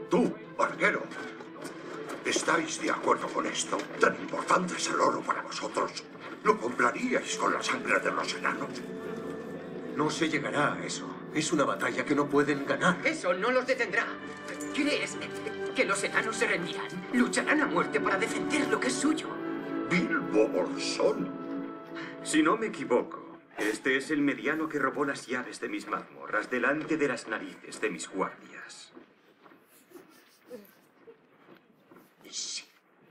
Tú, barquero, ¿estáis de acuerdo con esto? ¿Tan importante es el oro para vosotros? ¿Lo compraríais con la sangre de los enanos? No se llegará a eso. Es una batalla que no pueden ganar. Eso no los detendrá. ¿Crees que los enanos se rendirán? Lucharán a muerte para defender lo que es suyo. Bilbo Bolsón. Si no me equivoco, este es el mediano que robó las llaves de mis mazmorras delante de las narices de mis guardias. Sí.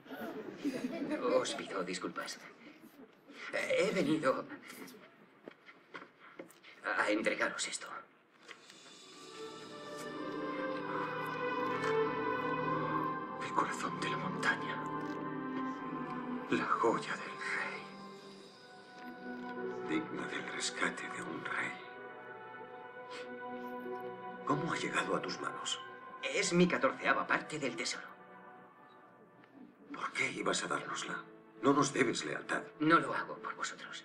Os pido disculpas. He venido a entregaros esto. El corazón de la montaña. La joya del rey. Digna del rescate de un rey. ¿Cómo ha llegado a tus manos? Es mi 14ª parte del tesoro. ¿Por qué ibas a dárnosla? No nos debes lealtad. No lo hago por vosotros.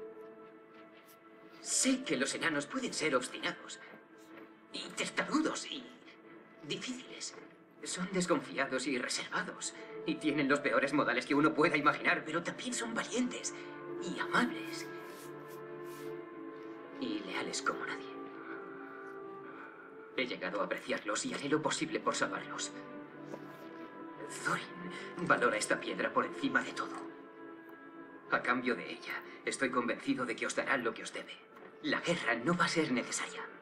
Sé que los enanos pueden ser obstinados, y testarudos, y difíciles. Son desconfiados y reservados, y tienen los peores modales que uno pueda imaginar, pero también son valientes, y amables, y leales como nadie. He llegado a apreciarlos y haré lo posible por salvarlos. Thorin valora esta piedra por encima de todo. A cambio de ella, estoy convencido de que os dará lo que os debe. La guerra no va a ser necesaria.